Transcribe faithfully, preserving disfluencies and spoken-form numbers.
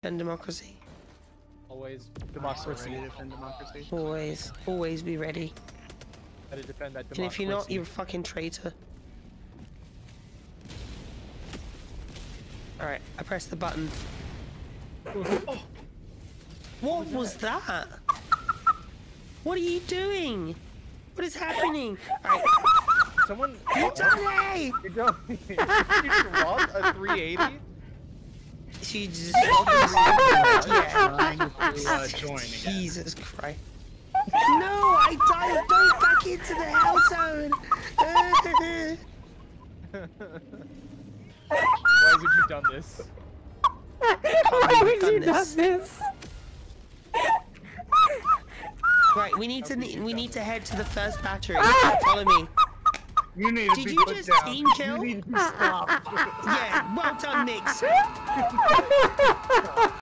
Defend democracy. Always democracy. Ready to defend democracy. Always, always be ready. Gotta defend that democracy. And if you're not, you're a fucking traitor. Alright, I pressed the button. Oh. What was that? What are you doing? What is happening? Alright. Someone. Yadonie! Yadonie! Did you drop a three eighty? She just. Yeah. Trying to uh, join again. Jesus Christ. No, I died. Go back into the hell zone. Why would you done this? Why would you done this? Right, we need to we need to head to the first battery. Follow me. You need to Did be you put just down. team kill? You need to be stopped. Yeah, well done, Nix.